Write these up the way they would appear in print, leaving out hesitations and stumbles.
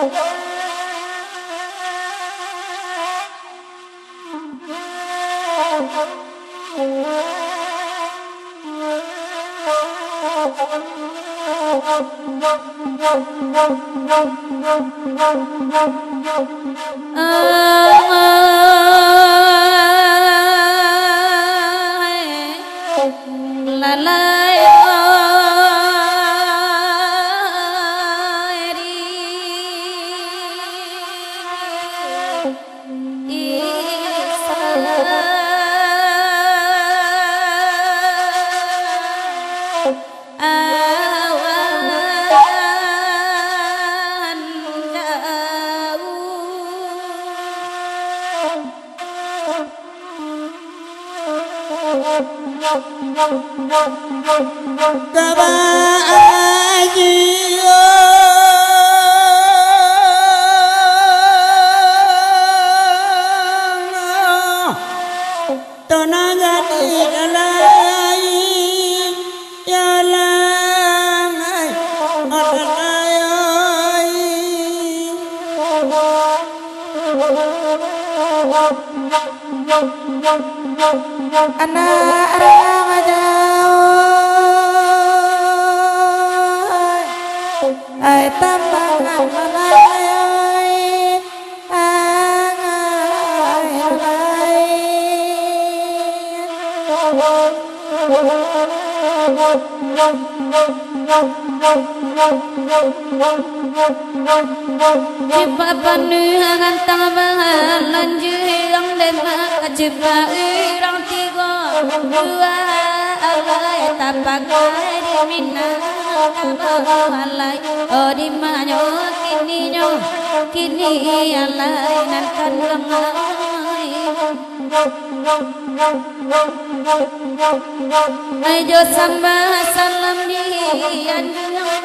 Ayo sama salam di anjungan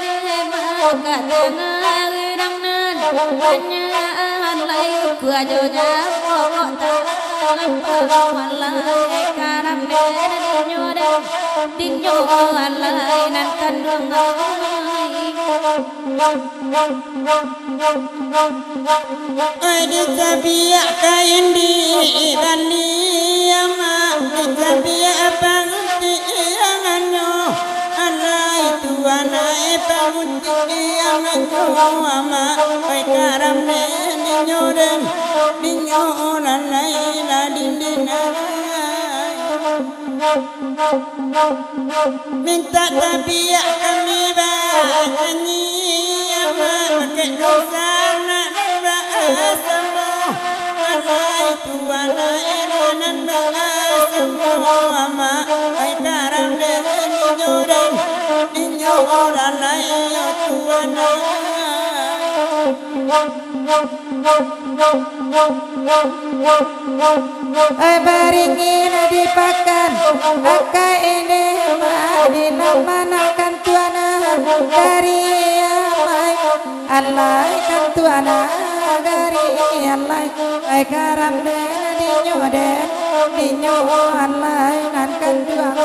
katana rangnan hanya alai kuajonya pokok alai karam dinyo alai nan kandung ai di sabia kain di bandi ama di sabia abang di anganyo alai tuanai pamuti amanyo ama ai karam dinyo alai la dindina minta tabia kami banyi ama kedosana bahasamo alai tuana iranan bahasamo ama ai karam dinyo alai tuana baringin dipakan aka ini dinamanakan tuana dari alai alai kan tuana dari alai ai karam dinyo alai nan kan tuana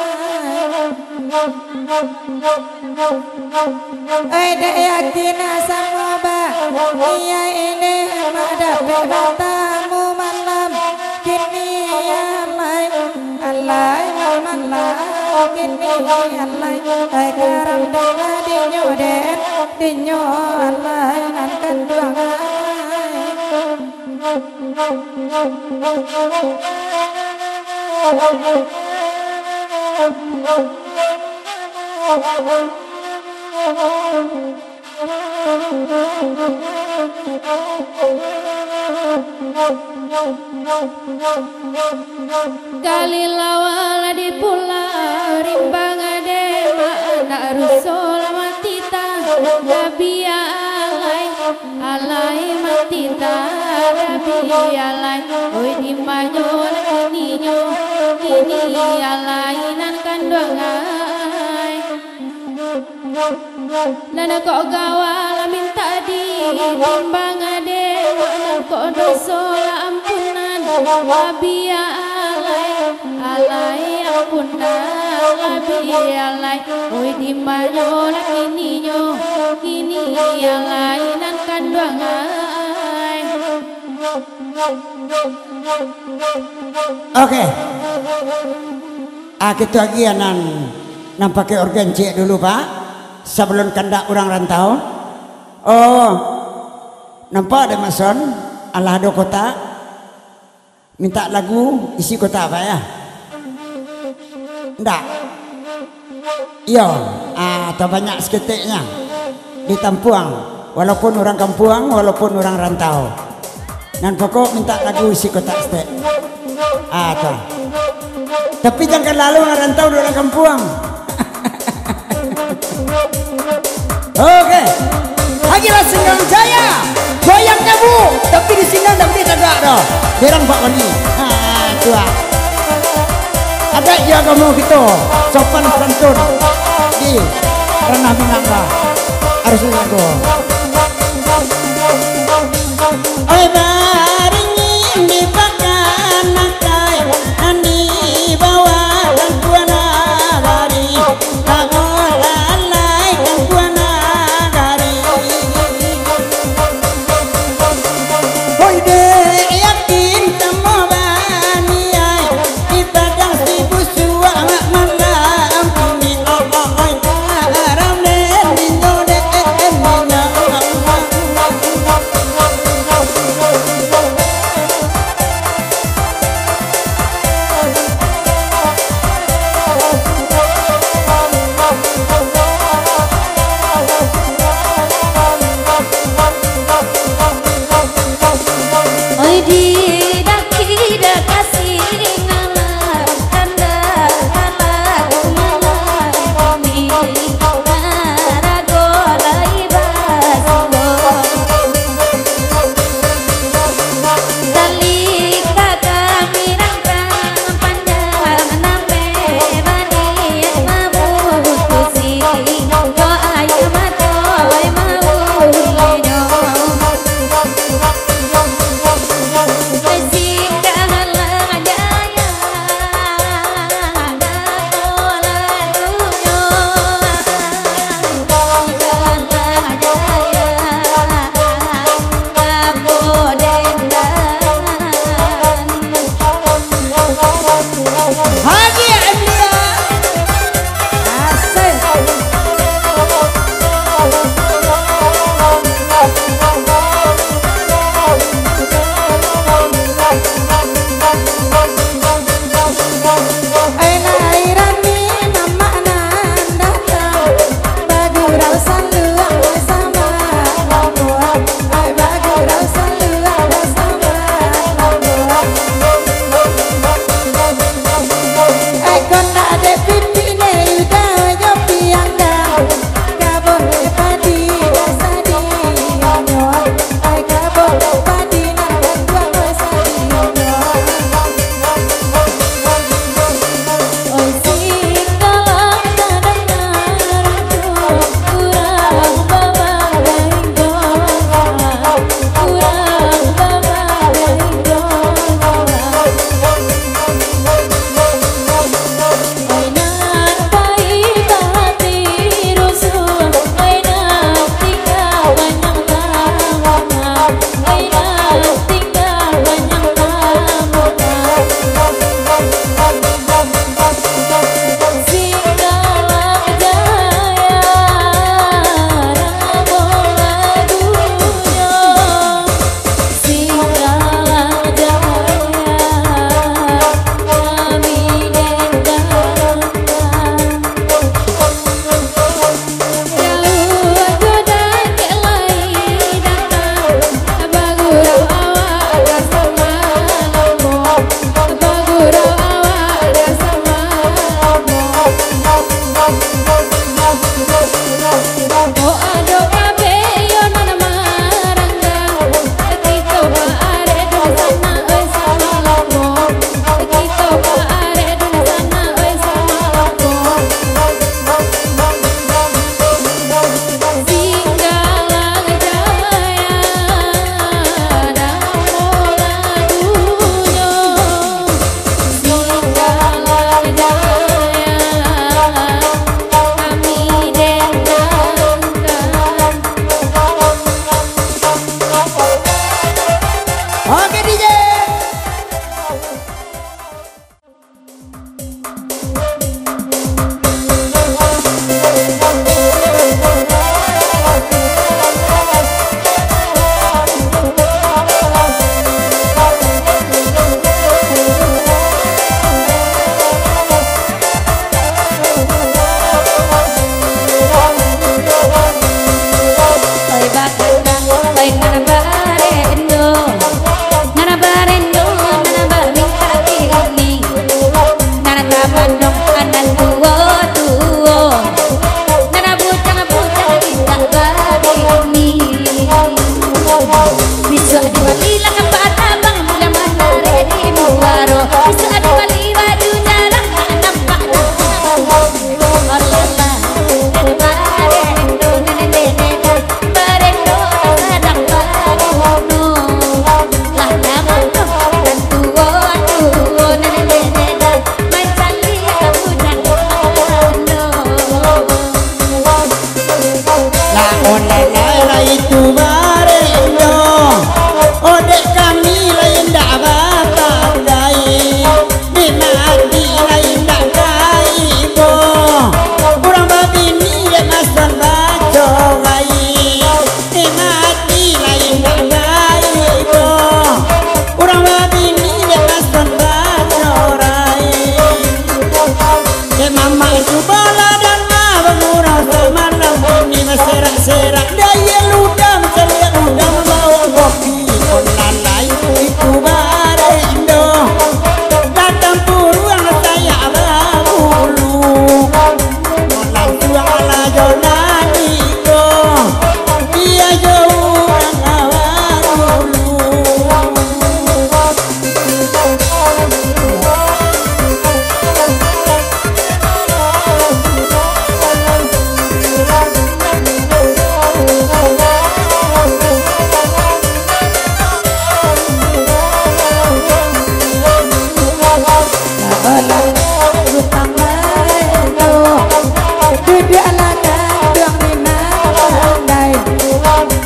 ai yakin sama ba iya ini madape matamu malam kini alai alai malam kini alai ai karam dinyo alai nan kan tuana Kali lawala di pulau rimbang ade anak rusul matita nabia alai matita nabia alai oi di manyon kini alai nan kandungai nana kok gawal minta timbang ade nana kok dosa ampunan wabia alai ampunan wabia alai oi di manyon kini alai nan kandungai bangai. Oke. Kita lagi nan pakai organ C dulu Pak. Sebelum kandak orang rantau. Oh. Nampak ada mason Allah do kota. Minta lagu isi kota apa ya? Ndak. Iya, atau banyak seketiknya di Tampuang. Walaupun orang kampuang, walaupun orang rantau. Dan pokok minta lagu isi kota stek. Atau. Tapi jangan lalu orang rantau di orang kampuang. Oke. Hagilah Singgang Jaya. Goyangnya Bu, tapi di sini tapi tidak ada. Derang Pak Wani. Dua. Ada ya kamu gitu, sopan santun di ranah Minangka. Harus lagu. Oi baringin di pakan nakai, andi bawa dan kuana gari, lalai dan kuana gari. Oi de yakin tamo bani ai, di padang si busu amak malam kini oi aram de dinyo de enya. Oi di daki da kasih ngalah tanda kalah malah mi narago lai baso dali kakak mirang panjang nampe bani mabu kusi ko ayo matoy mau lido Haji India. Asik.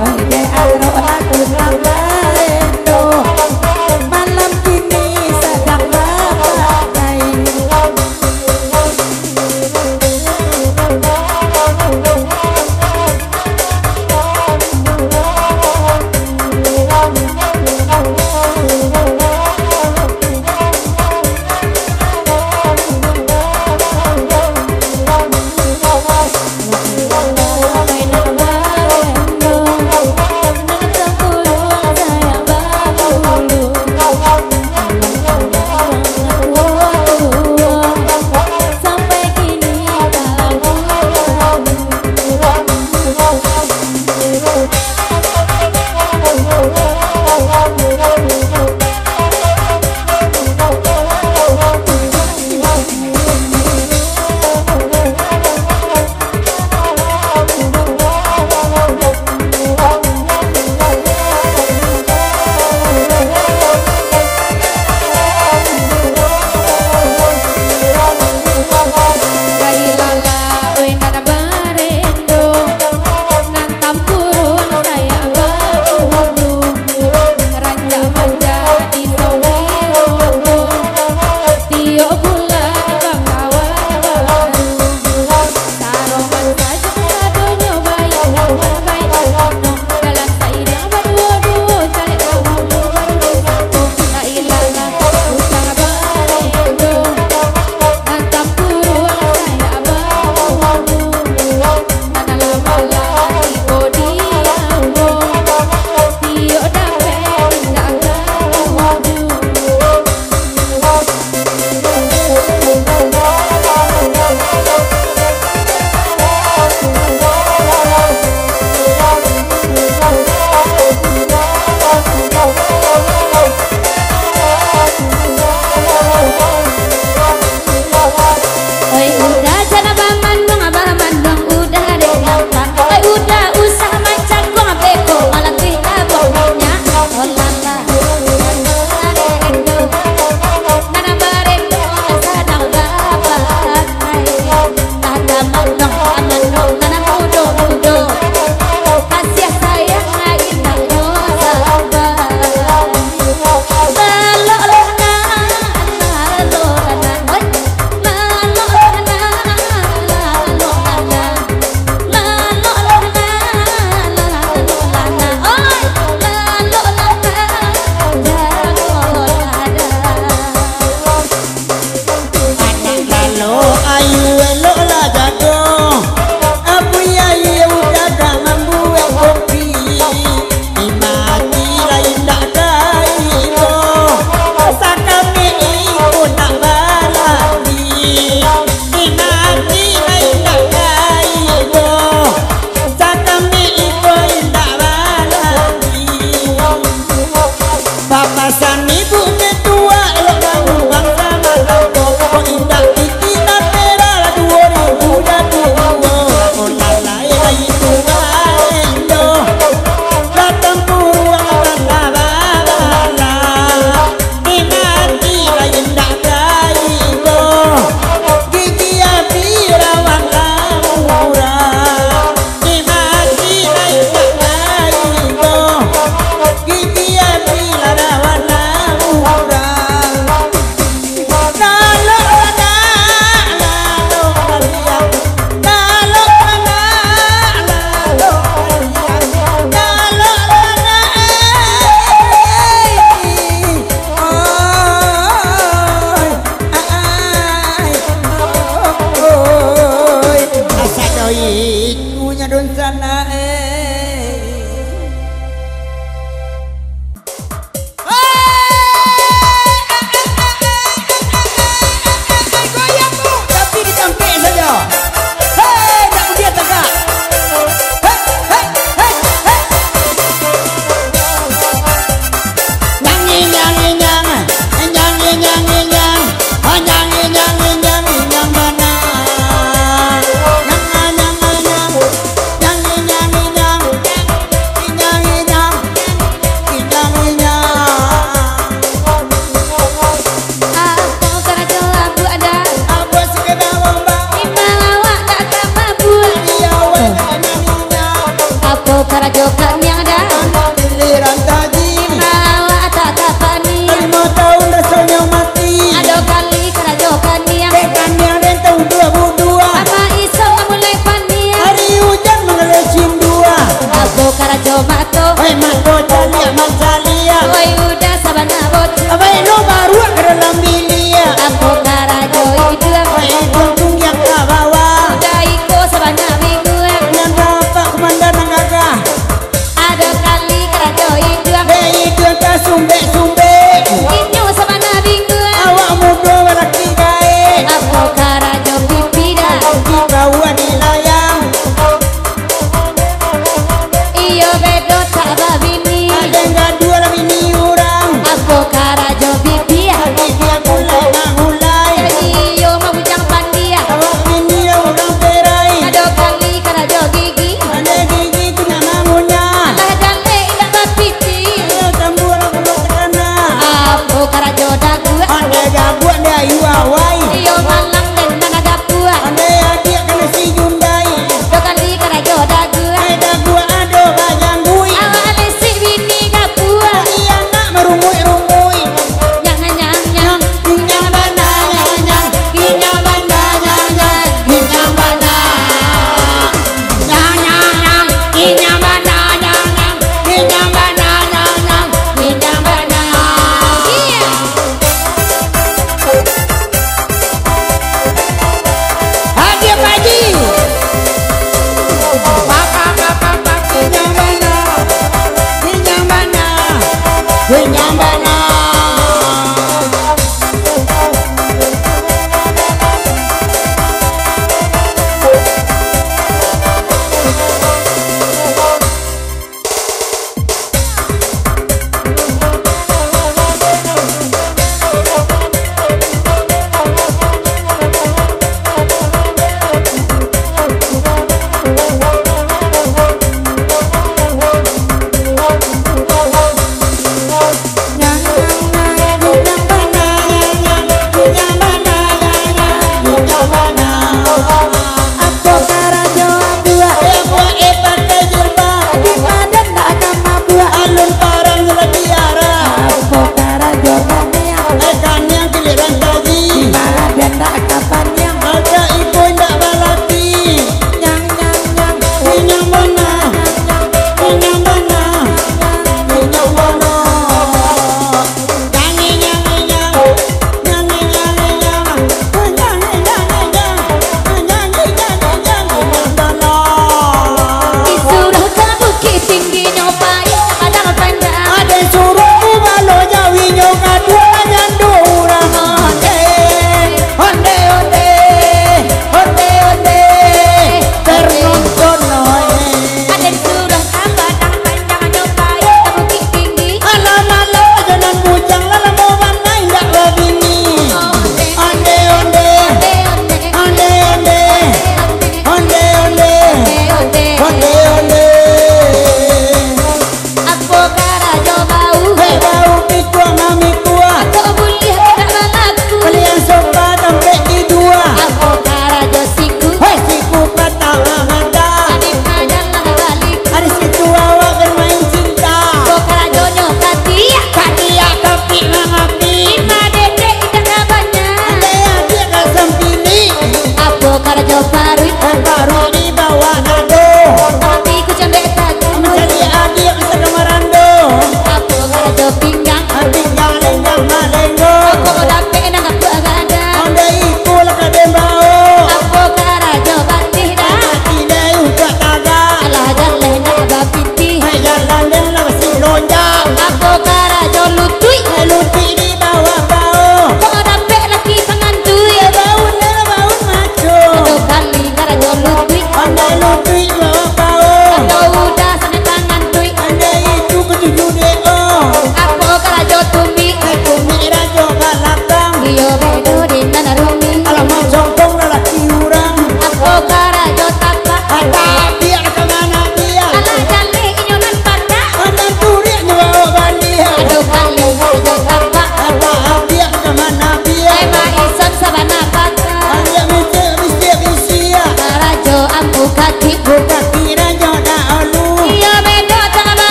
Oke aro aku lambalendo malam kini sedang rapat. Oi mako jalia masalia Oi udah sabana bocu Oi no baru ke dalam bilia Aku karajo idua Oi tungtung yang kawawa Udah iko sabana mingguan Dengan bapak komandan nangagah Ada kali karajo idua Hei itu ka sumbe-sumbe Inyo sabana mingguan Awak muda lelaki gae Aku karajo pipida Kita wadilayang Iyo bedo tak babini Ada enggak dua lagi ni orang Aku karajo bibia Dia gulai nak gulai Iyo mabujang pandia Awak ini orang perai Ada kali karajo gigi Ada gigi punya mangunya Lah dale indah bapipi Ayo tambur aku mau tekana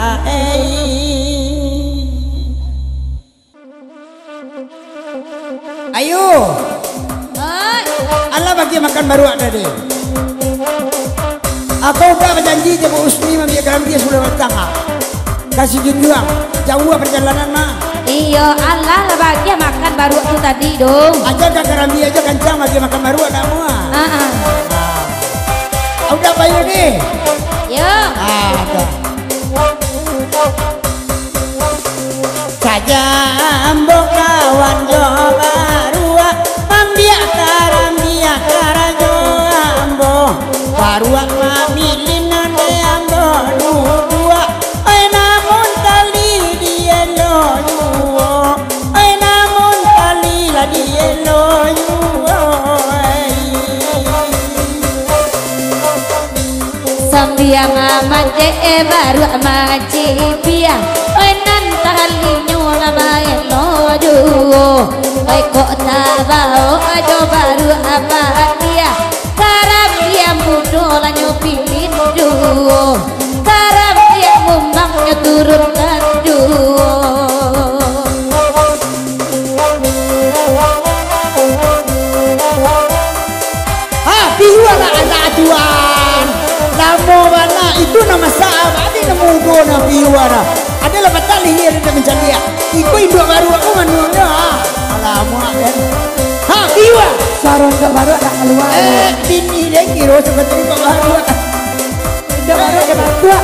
Ayo. Allah bagi makan baru ada deh. Aku udah berjanji sama Usmi membiarkan dia sudah bertangga. Kasih junjung jauh perjalanan mah. Iya, Allah lah bagi makan baru itu tadi dong. Aja dah kerambi aja kencang bagi makan baru ada semua. Udah bayu nih. Yo. Ada. Saja ambo kawan jo baru mambiak karajo ambo baru mamilin nande ambo dua namun kali dia lo namun kali lah dia lo sambiang amate baru amaci biang nan talinya main lo juo kok tabao ajo baru apa dia karab dia mudo lanyo pilih juo karab dia mumbangnya turun kan juo bihuala anak aduan namo mana itu nama sahabat ada nama ugo na bihuala ada lah batali here ada mencalia iku ibu baru aku manunya alamak kan ha biwa saron ke baru ada keluar ini deh kiro seperti ke baru udah baru ke baru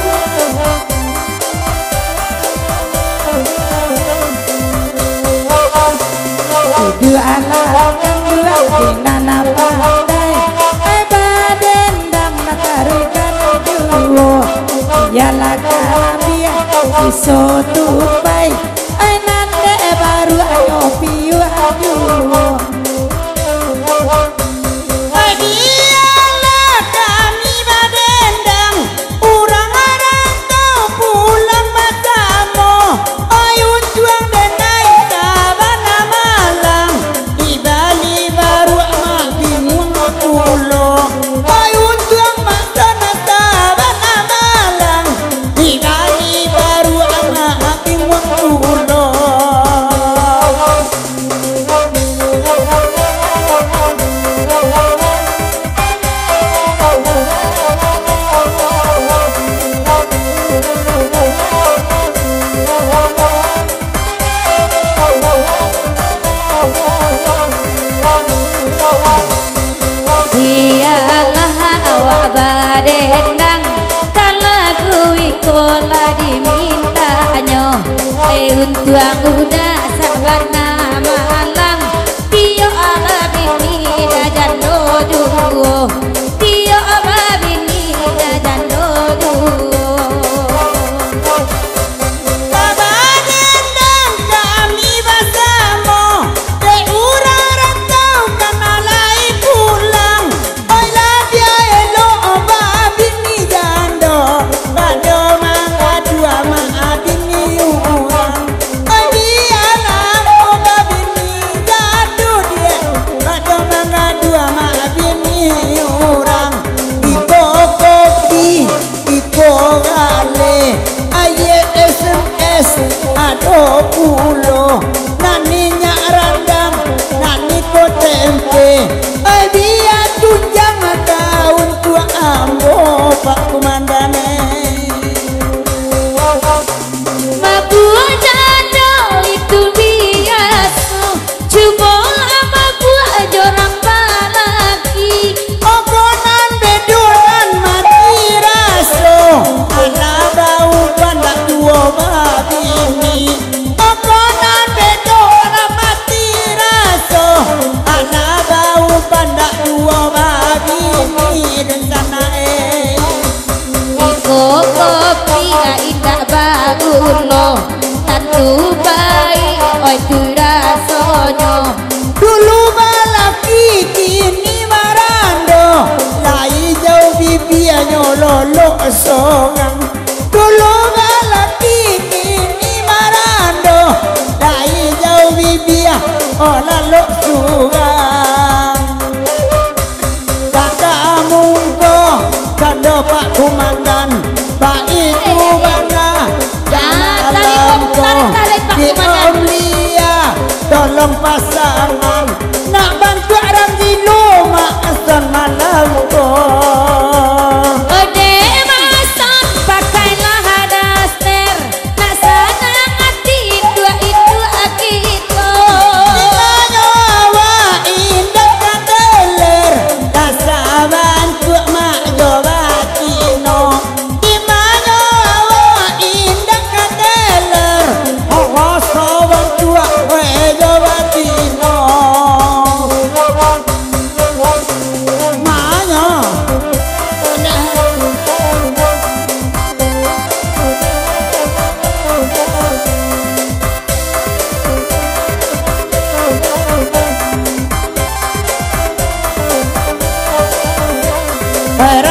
dua anak dua dinana pandai baden dam nakarikan juo yalah kalabia iso tupai nande baru ayo piu ajuo badendang kalagu ikola dimintanya untuang udah sabana malang tio ala bini dajan dojuo tio ala bini dajan dojuo ado pulo naninya randam nani ko tempe dia tunjang daun tua ambo pak kumandane mabu dado itu biasa coba ama gua jorang balaki ogonan bedonan mati raso ala bau pandak tua babi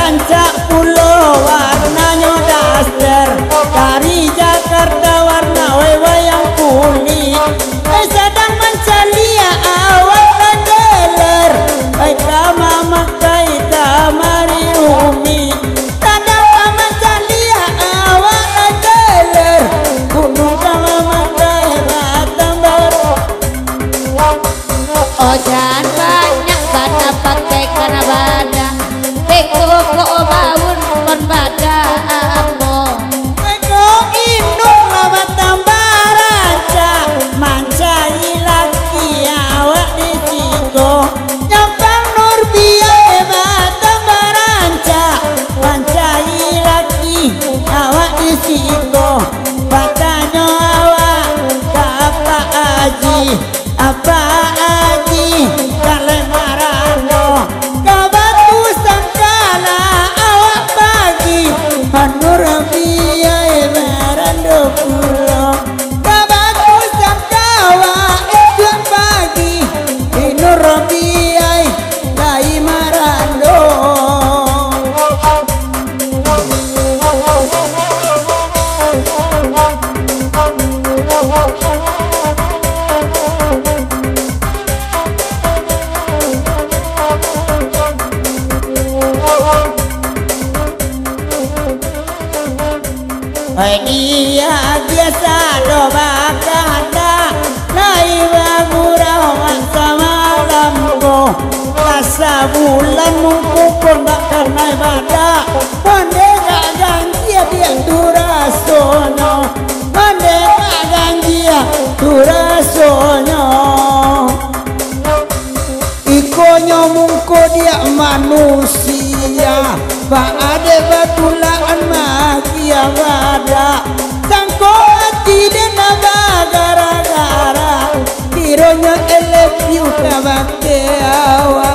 rancak pulau warnanya daster dari Jakarta warna wayang kuning sedang mencalia awak kadeler kama makai tamari umi sedang mencalia awak kadeler gunung kama makai batambar. Oh jangan banyak bana pakai karena bana beko kok baun kon bada amo beko induk lama tambaranca mancai laki awak di siko nyambang nur biaya tambaranca mancai laki awak di siko batanya awak apa aji apa aji kale marano kabatu sangkala awak pagi manur biaya marando pulo kabatu sangkawa ejuan pagi inur biaya lai marando. Dia biasa do bakanda naiwa murah sama lambo rasa bulan mungkupun bakal naik bada mande gagang dia durasono mande gagang dia durasono ikonyo mungko dia manusia pak ade batulaan magia wada sangko hati dena bagara-gara tironya elepiu kabake awak.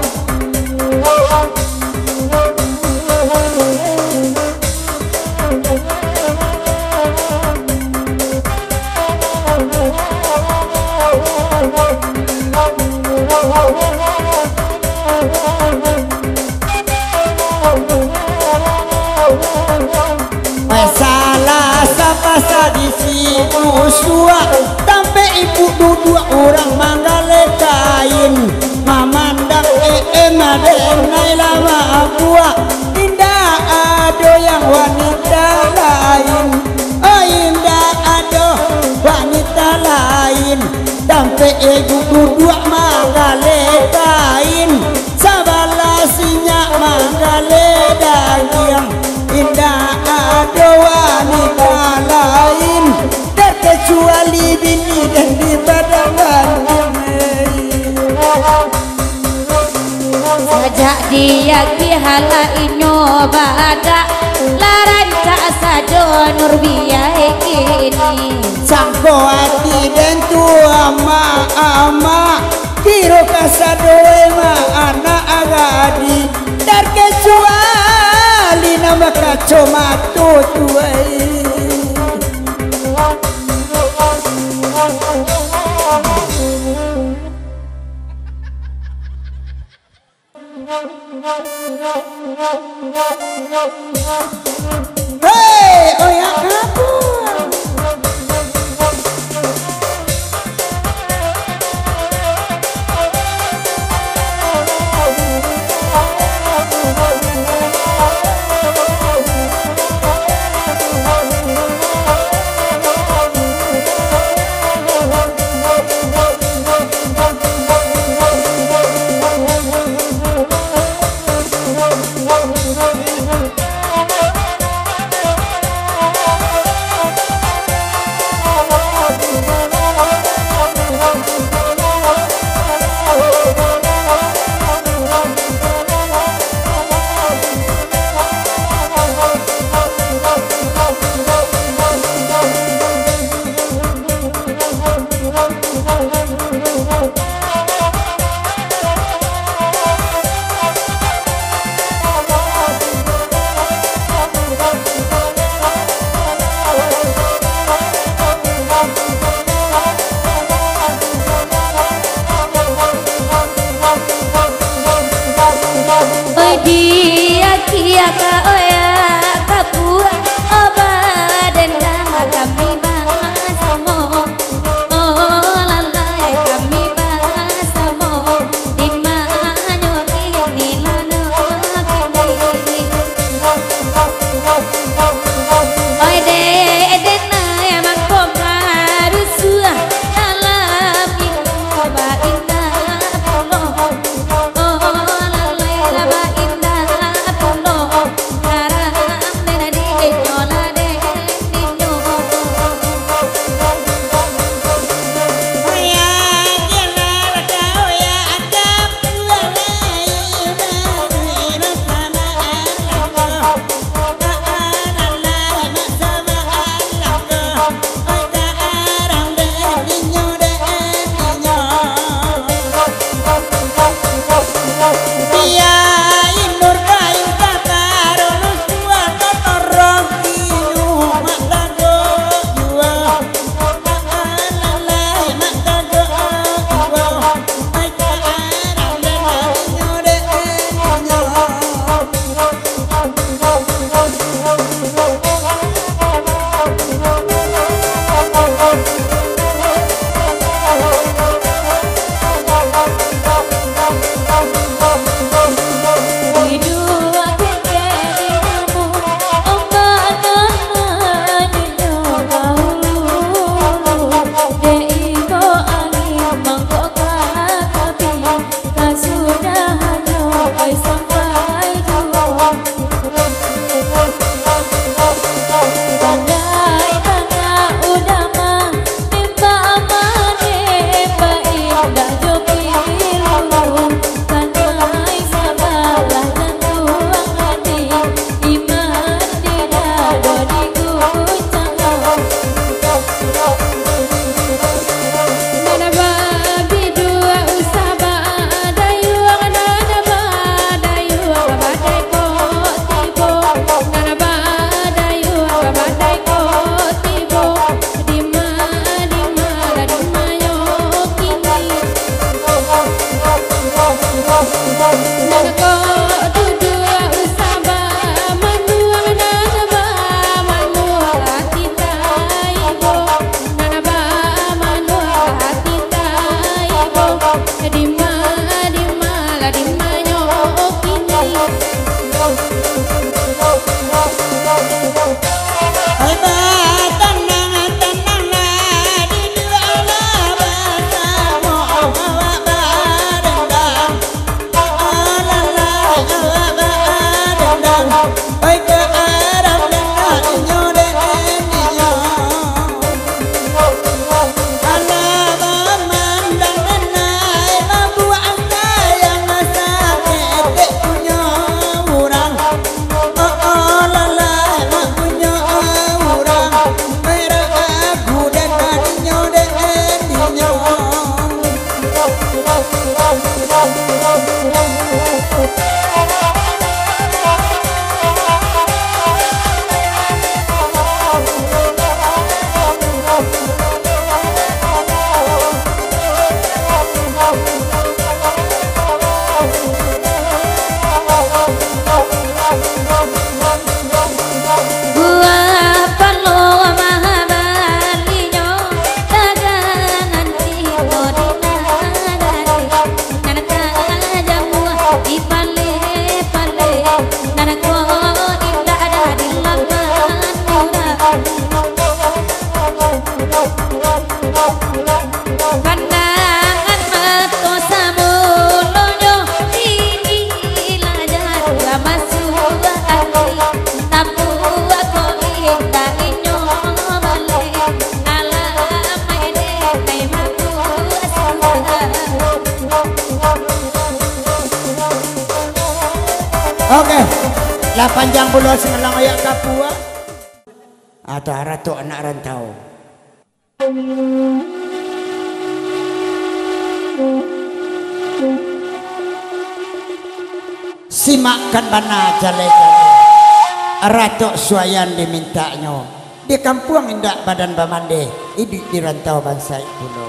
Salah siapa sadisi usua sampai ibu dua orang manggale kain mamandang madeng lama buah indah ado yang wanita lain oh indah ado wanita lain sampai ibu dua manggale kain sabala sinyak manggale daging indah ada wanita lain terkecuali bini dan di badangan sejak dia kihala inyo bada laran tak sajo nur biaya kini sangko hati dan tua ama kiro kasadoe ma anak agadi terkecuali nama kacomato tuai. Hei, oh ya kamu. Oke. Lah panjang pulau semelang ayak Kapua. Atau ratu anak rantau. Simakkan bana jale-jale. Ratu suayan dimintanya. Di kampung indak badan bamande. Hidup di rantau bangsa pulau.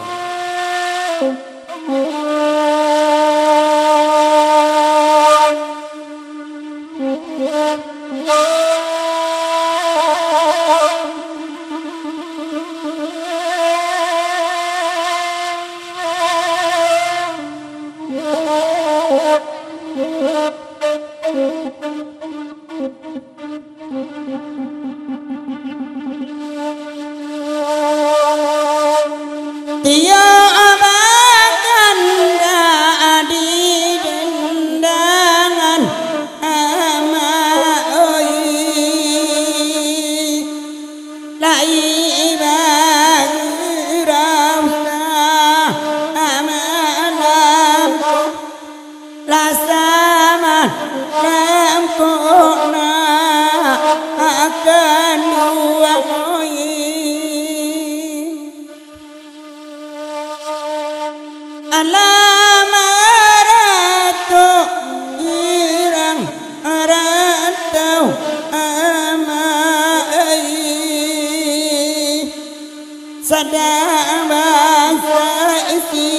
Sadang bangsa isi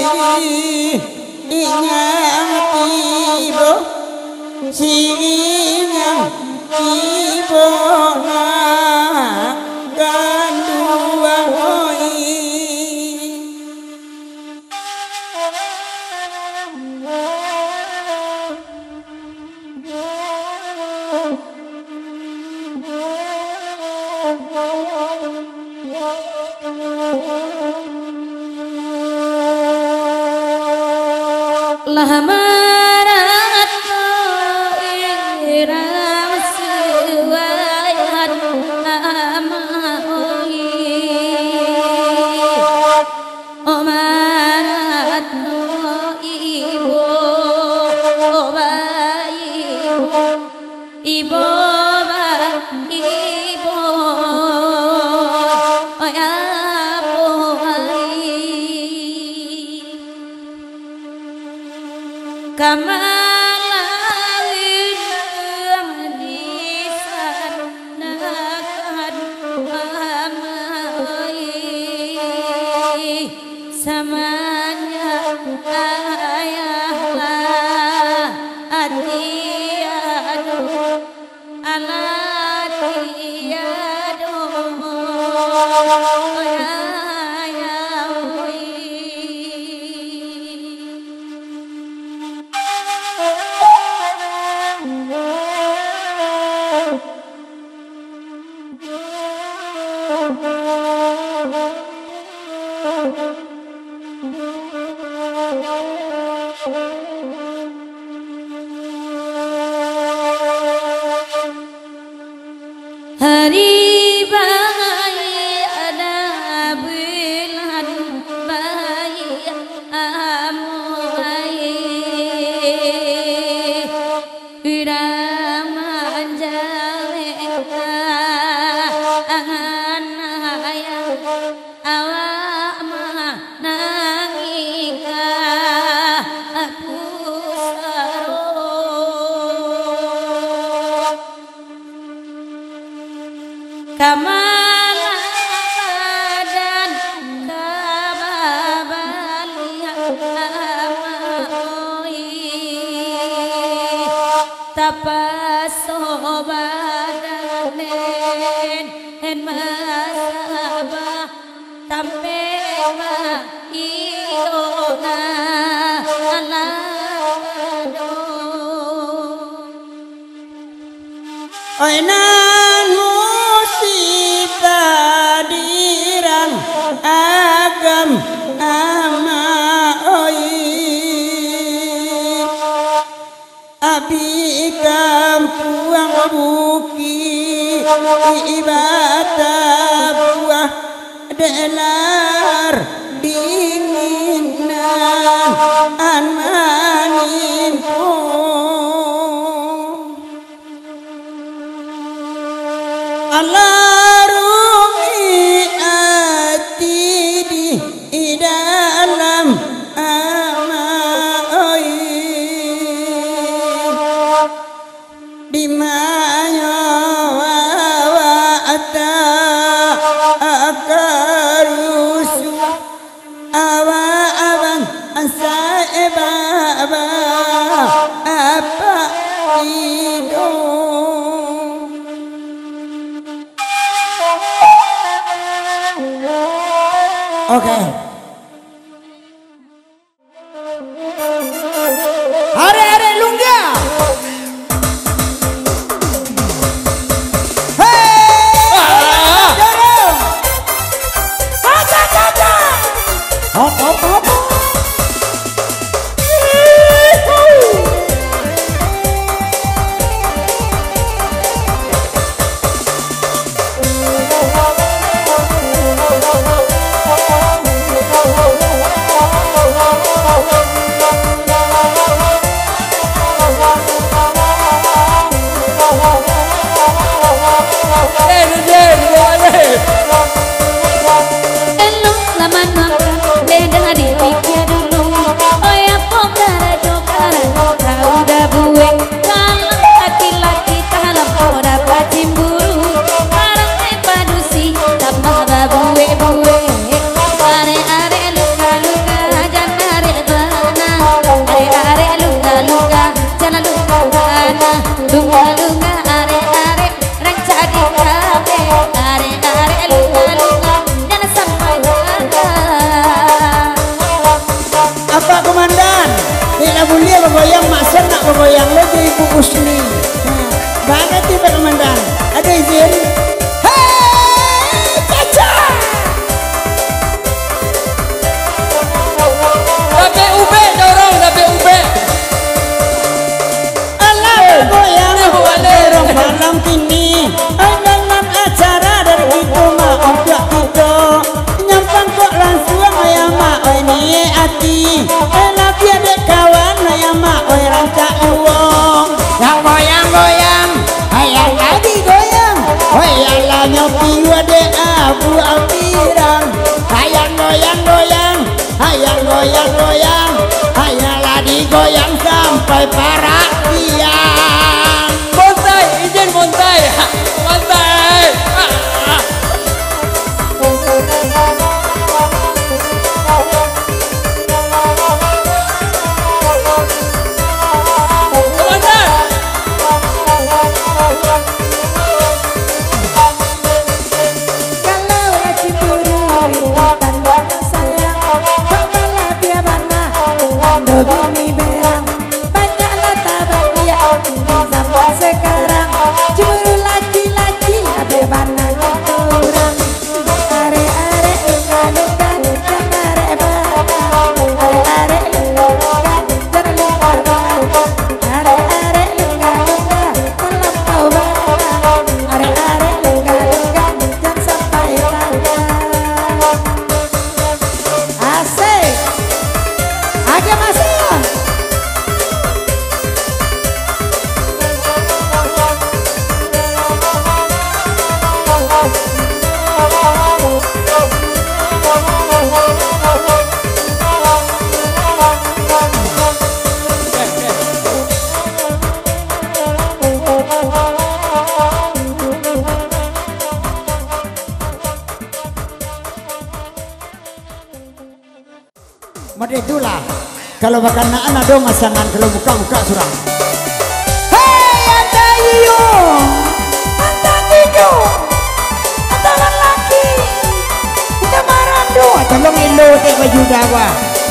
ingat tibo singang tibo na gandua hoi Lahamarat irang suwayan amai omarat ibu ibu Kamalawin yang disanakan amai samanya ayahlah atiadu alatiadu Hari bayi ada bulan bayi amuai iraman jaleka angan ayah awak manangika aku Kamala dan kababalia amoi tapasobadanen en masabah tampema iona alado Oinan musibah dirang agam ama oi abi kampuang buki ibata buah delar dinginan anmanin pun Oke. Arek-arek lungga. Hop. Goyang maksud nak goyang lagi Ibu Usni. Banget tiba komandan. Ada izin? Hei, Caca. WUB dorong WUB. Alah goyang dorong malam kini. Dalam acara dari itu mah otak itu. Nyampang kok langsung ayam mak ini hati. Elah biar kawan mak oi rancak uang yang goyang-goyang ayang lagi goyang oi ala nyopi wade abu alpiran ayang goyang-goyang ayang goyang-goyang ayang lagi goyang sampai para tiang Bonsai, izin bonsai. Bonsai. Bumi berang, banyaklah tabakia zaman sekarang. Cemburu laki-laki, ada mana orang. Are-are luka-luka, jangan are-are. Are-are luka-luka, jangan luka-luka. Are-are luka-luka, melampau banget. Are-are luka-luka, jangan sampai tangan. Asik. Agak masuk. Mada itulah kalau makan anak dong masangan kalau buka surang. Hei anda iyo, anda tido, anda lelaki, kita marah doa tolong ilo tek baju dawa.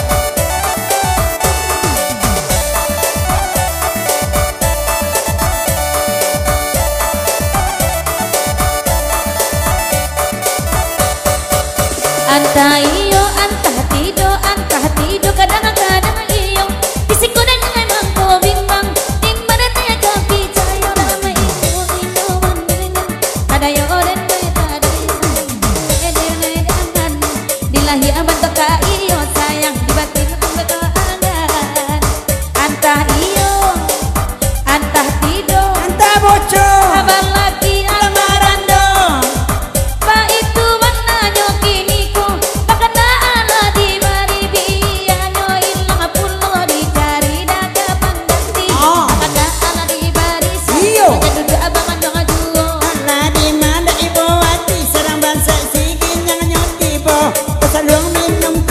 Anta iyo, anta tido, kadang-kadang iyo. Bisiko dan emang kau bimbang, di mana tanya kau percaya nama itu mandirin. Ada yo dan tadi, edan, dilahi aman toka iyo sayang di batin kau angan. Anta iyo, anta tido, Anta bocor. abang lagi amaran dong. Pa itu mana kini ko, bakal ala di mari biano ilang pulo dicari daga pangganti. Bakal ala di baris, Iyo. duduk abangan dong aduo. Ala di mana ibu hati serang bangsa sigi nyang nyoti bo pesalung minum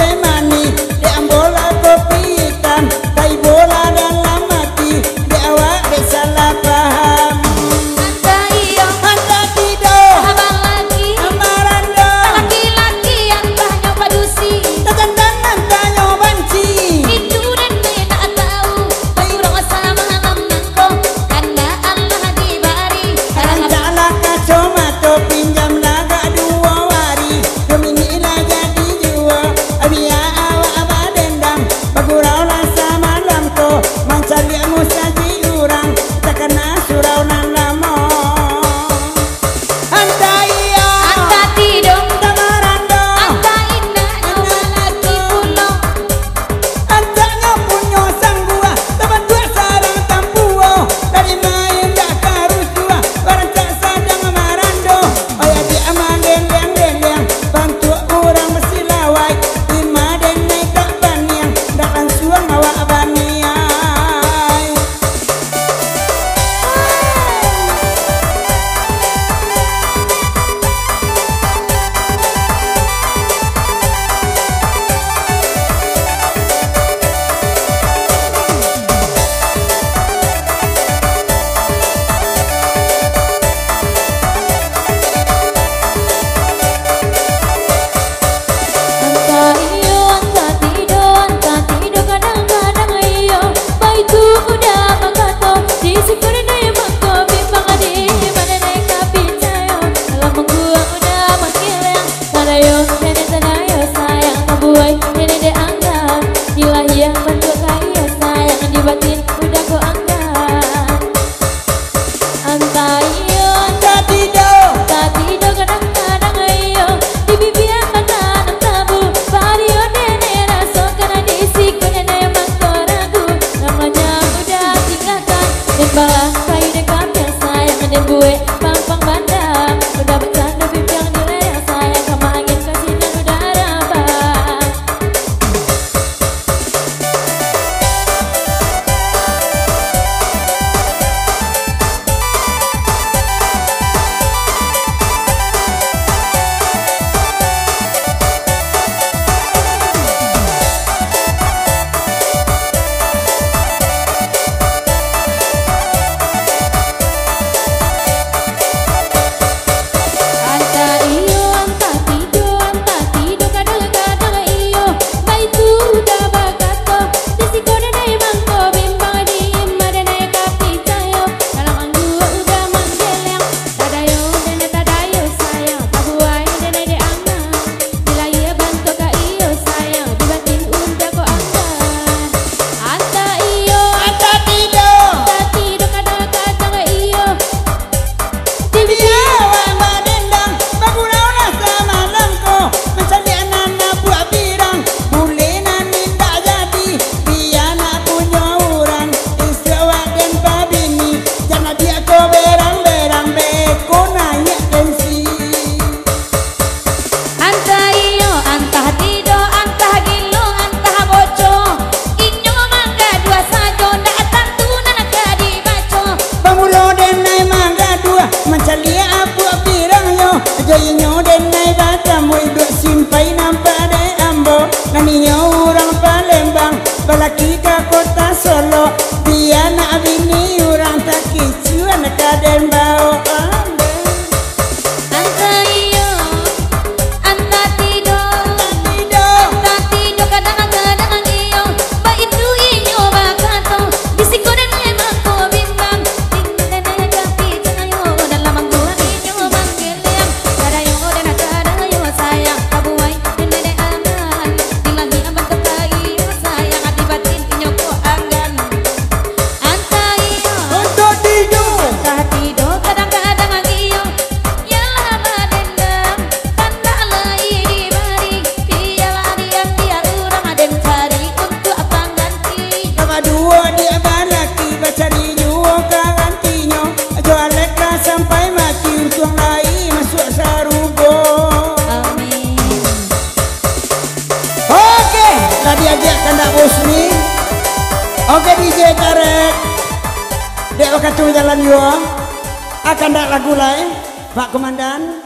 Oke DJ Karek. Dek waktu jalan yo. Akan dak lagu lain Pak Komandan.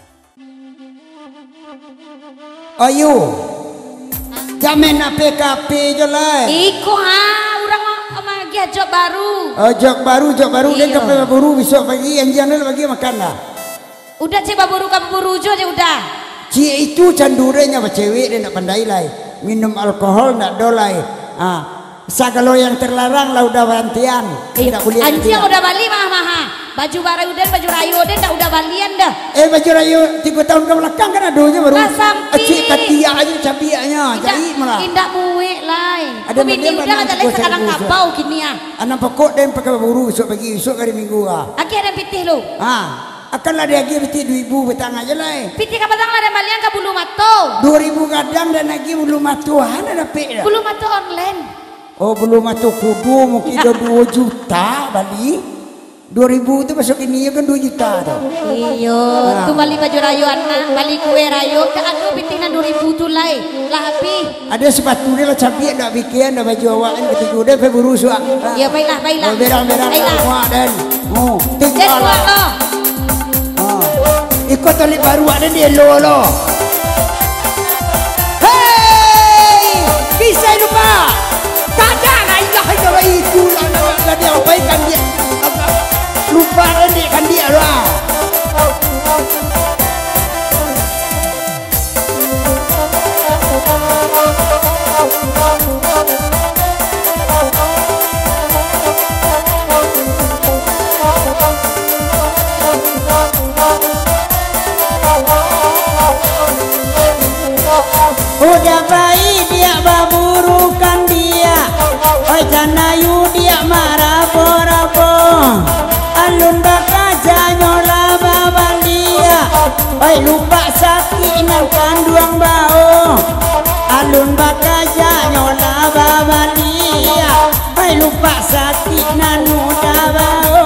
Ayo. Jamin PKP je lah. Iko orang lagi ajak baru. Jok baru dia ke buru besok pagi anjing lagi makan lah. Udah coba buru kamu buru aja udah. Cie itu candurenya cewek dia nak pandai lah. Minum alkohol nak dolai. Segala yang terlarang lah udah bantian. Tidak boleh. Anjing udah balik mah. Baju baru udah baju rayu udah tak udah balian dah. Baju rayu 3 tahun ke belakang kan adanya baru. Sampai. Cik katia aja capiaknya. Jadi malah. Indah muek lah. Ada bini udah ada lagi sekarang kapau kini ya. Anak pokok dan pakai buru besok pagi besok hari minggu ah. Aki ada pitih lo. Akanlah dia lagi piti 2.000 petang aja lah. Piti kapatang ada balian ke bulu mato. 2.000 kadang dan lagi bulu matuan ada pek dah. Bulu mato online. Oh bulu matu kudu mungkin 2 juta Bali. 2.000 itu masuk ini kan 2 juta tu. Iyo, tu bali baju rayu anak, bali kue rayu. Aduh pitina 2.000 tu lai. Lah api. Ada sepatu dia lah capiak dak bikin dak baju awak kan ketiga dia pe buru suak. Ya baiklah. Berang-berang awak dan. Tinggal lo. Ikut tolik baru ada dia lo. Hey! Bisa lupa. Kadang ilah itu lah dia abaikan dia. Lupa kan dia lah. Udah baik dia baburukan dia. Oi janayu dia marah rapo. Alun bakaja nyola baban dia. Oi lupa sakit nang kanduang bau. Alun bakaja nyola baban dia. Oi lupa sakit nang muda bau.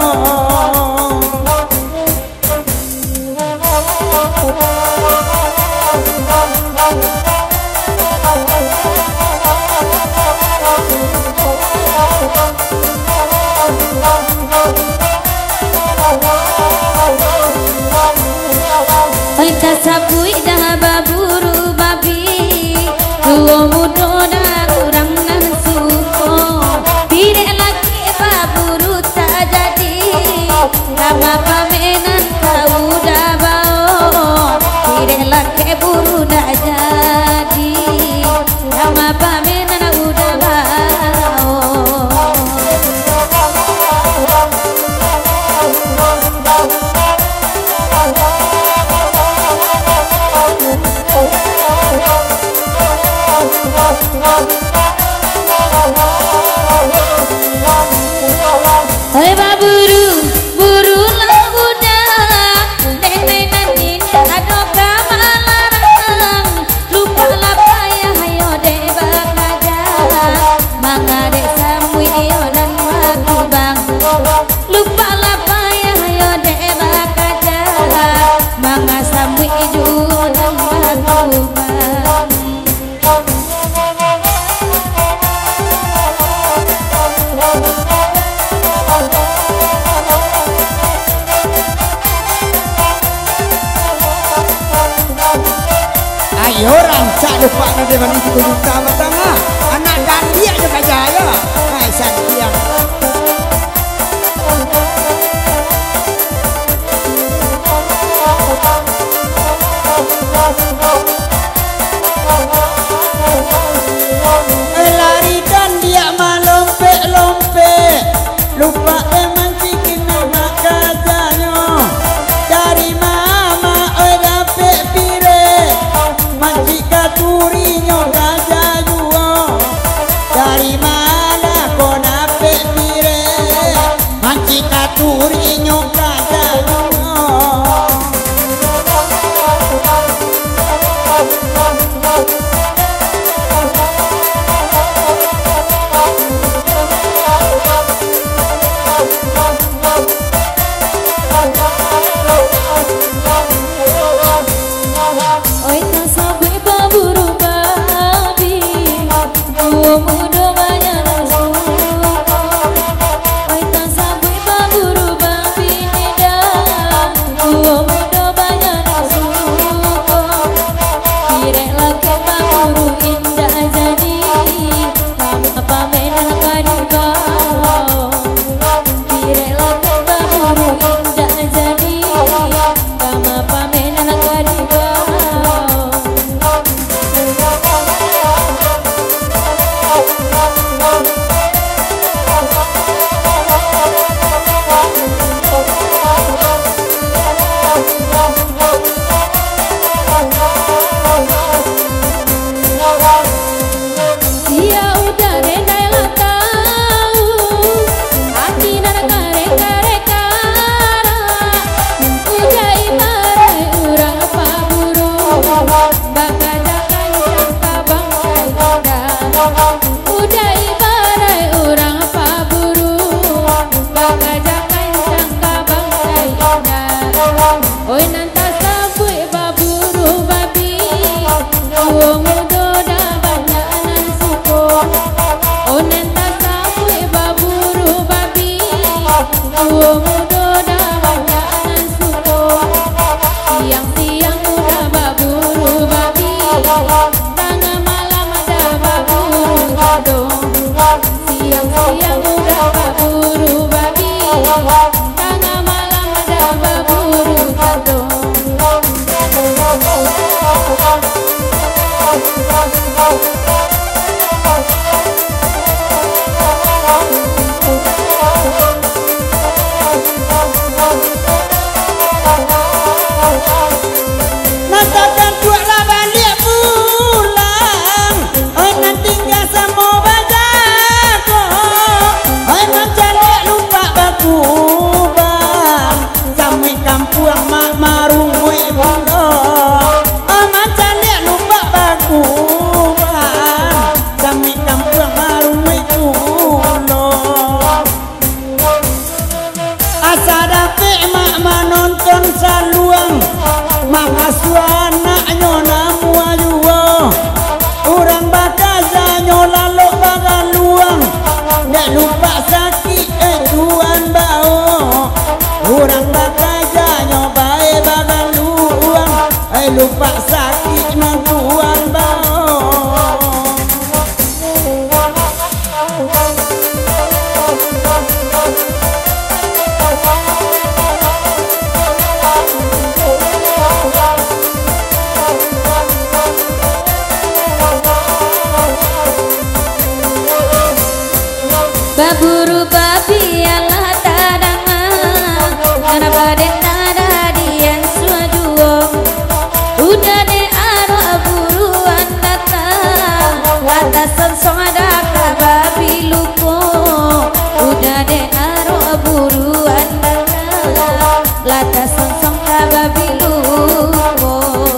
Sabui dah baburu babi Tuo mudo dah kurang nan suko Bire lagi baburu tak jadi Nama pamenan kau dah bau Bire lagi buru dah jadi Nama pamenan udah bau Hei baburu, buru lah budak Nenek nani ada kamalarang Lupa lah payah ayo dek bakaja Manga dek samui iyo dan wakubang Lupa lah payah ayo dek bakaja Manga samui ijo dan wakubang Ayo rancak lupa nanti balik 3 juta matang anak dan dia juga jaya. Hai Satya. Lari dan dia malompe lupa mancing nama katanya dari mama dapet pire mancing katurinya raja juo dari mana kau dapet pire mancing katurinya raja juo. Oi tak sampai baburu babi Mudo banyak nasuko baburu babi Allah tadangan karena badan tada dian suaduo udah de aro buruan datang atas sonsada babi lupo udah de aro buruan datang latas sonsong babi lupo.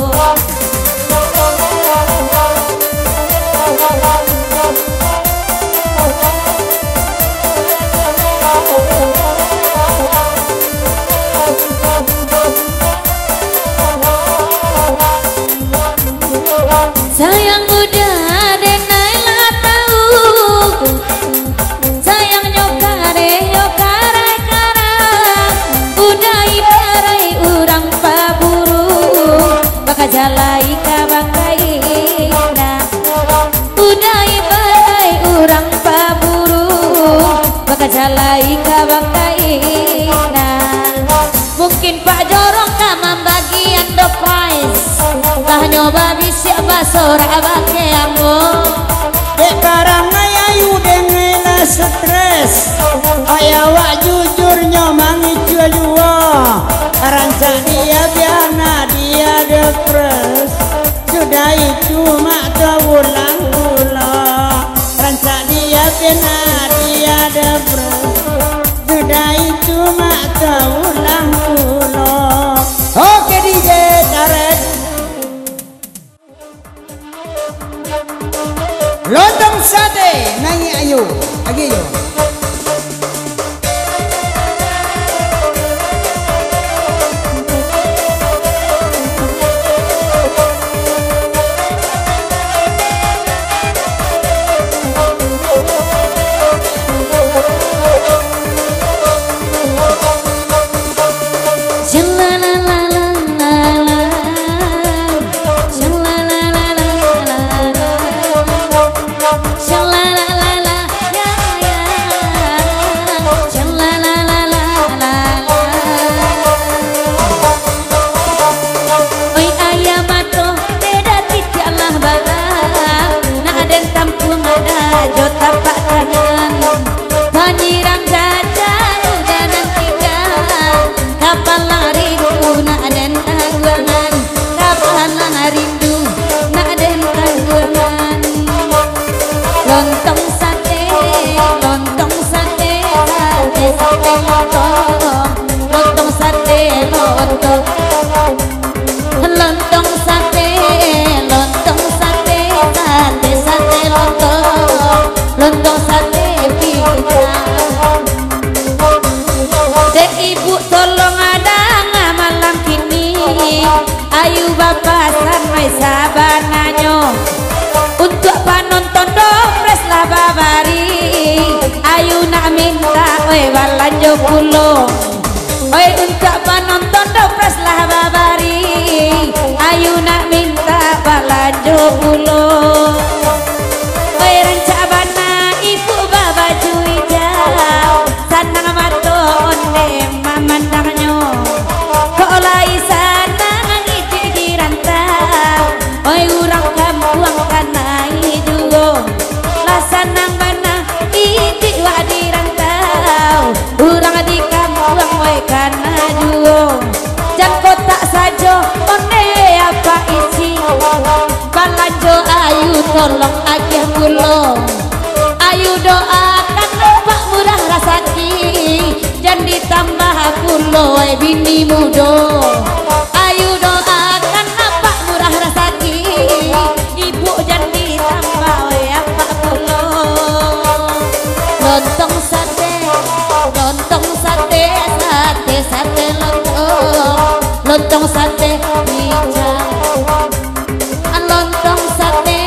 Sayang udah denai lah tahu sayang nyokare nyokare karang udah ibarai urang paburu baka jalai kabakaina udah ibarai urang paburu baka jalai kabakaina mungkin Pak Jorong kamam bagian the prize bah nyoba bisa basora bakeanmu dek karang ayu dengan stres ayawa jujur nyomangi jua rancang dia biana dia depres sudah itu mak ulang ulang rancang dia biana dia depres sudah itu mak ulang ulang. Oke DJ tarik lontong sate nangi ayu lagi yo. Lontong sate pisang dek ibu tolong ada malam kini ayu bapak sampai sabar nanyo untuk penonton dopres lah babari ayu nak minta oi balanjo pulo oi untuk penonton dopres lah babari ayu nak minta balanjo pulo oi rancak bana ibu baba cuy jauh sanang mato onde mamandangnya kok lai sanang ngiti dirantau oi urang kampung kanai duo lah sanang bana iti wa dirantau urang di kampung oi kana duo jam kotak sajo onde apa isi balanjo ayu tolong akeh pulo ayu doakan Pak murah rasaki dan ditambah pulo bini mudo ayu doakan Pak murah rasaki ibu dan ditambah Pak pulo lontong sate sate sate lontong sate hijau lontong sate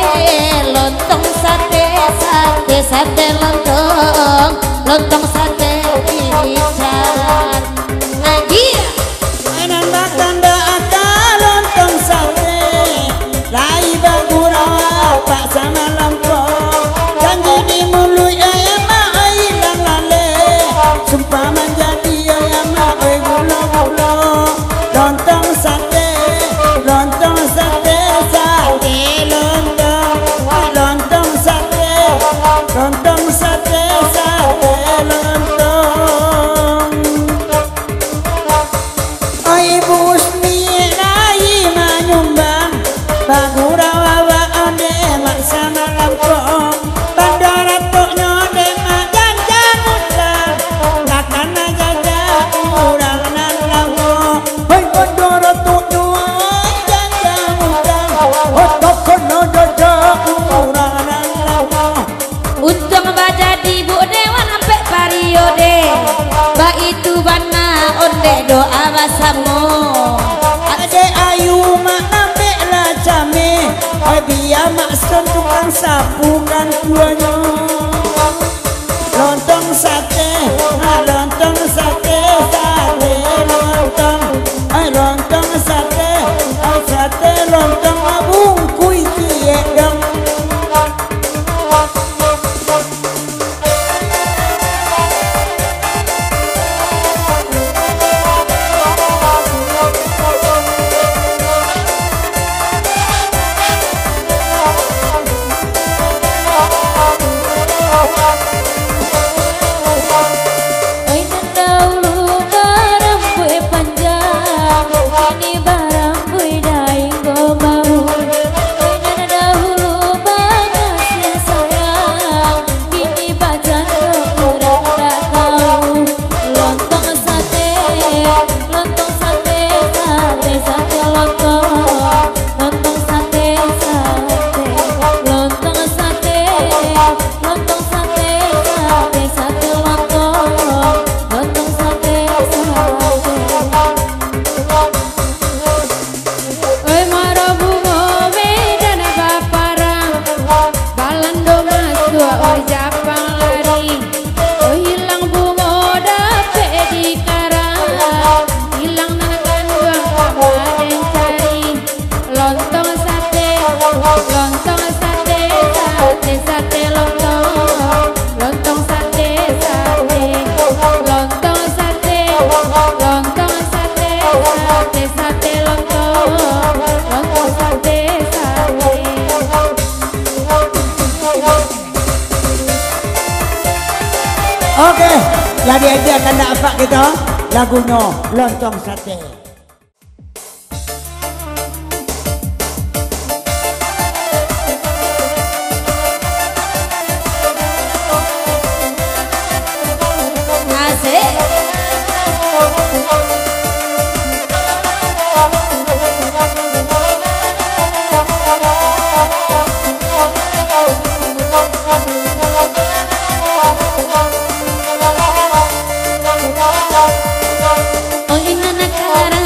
sate lontong sate pisan lagi Mainan makan aka lontong sate lai bagurawa pak sama lontong janji di mulut ayam ai dan lale sumpah menjadi ayam ai gula-gula lontong sate lontong sate sate lontong sate sate dia maksud tukang sapu kan tuanya. Lontong sate, lontong sate, sate lontong, lontong sate, sate lontong bungkui ciedong. Oke, jadi aja tanda apa kita lagunya lontong sate. Asik. Oh inna nakara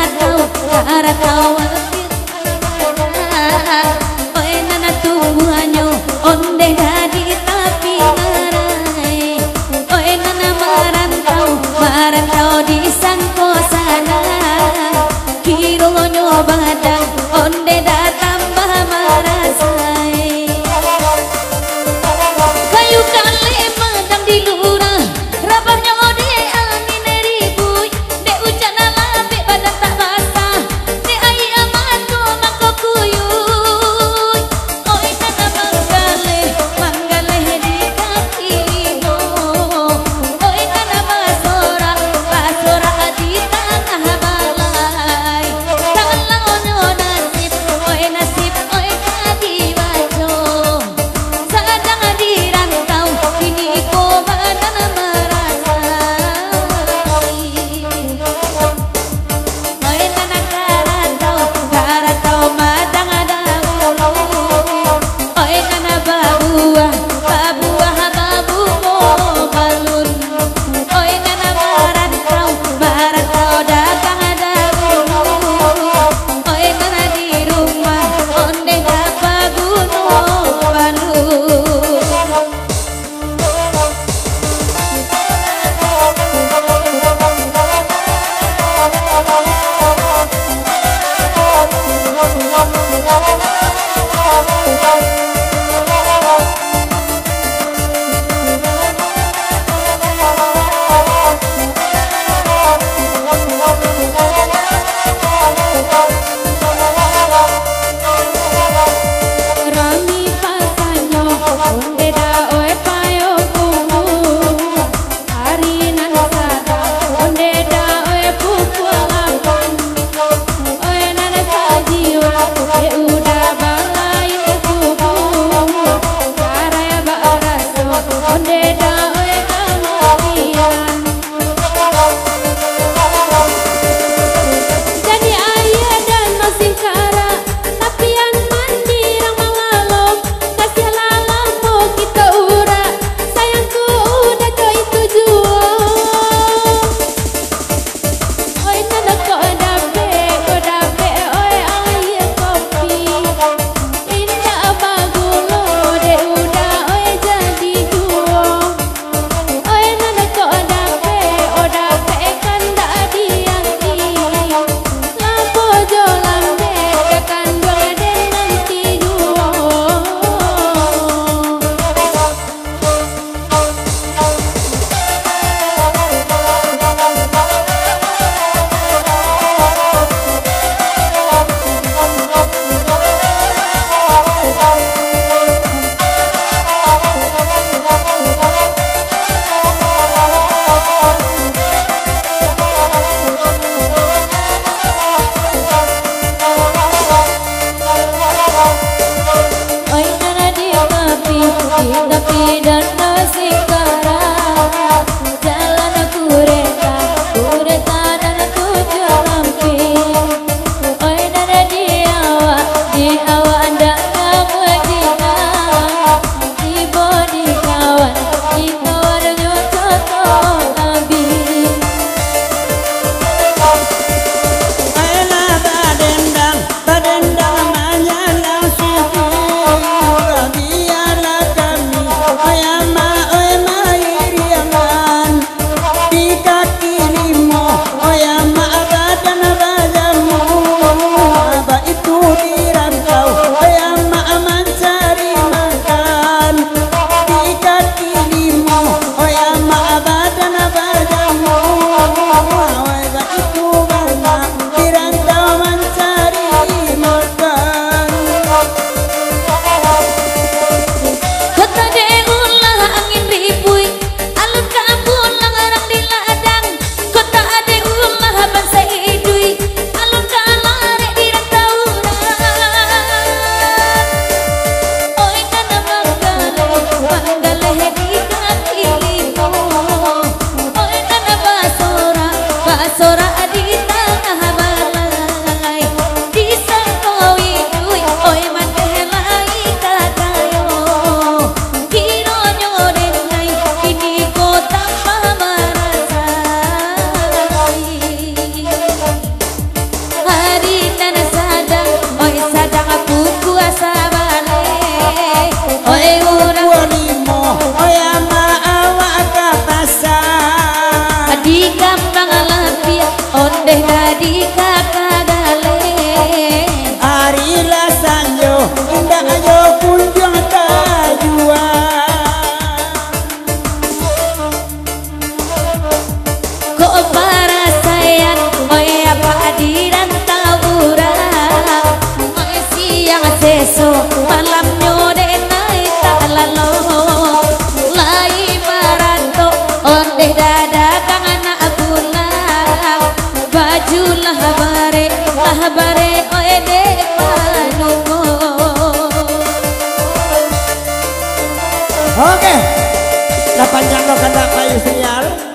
kabare oe dek panuko. Oke, nah panjang lo kena kayu sinyal.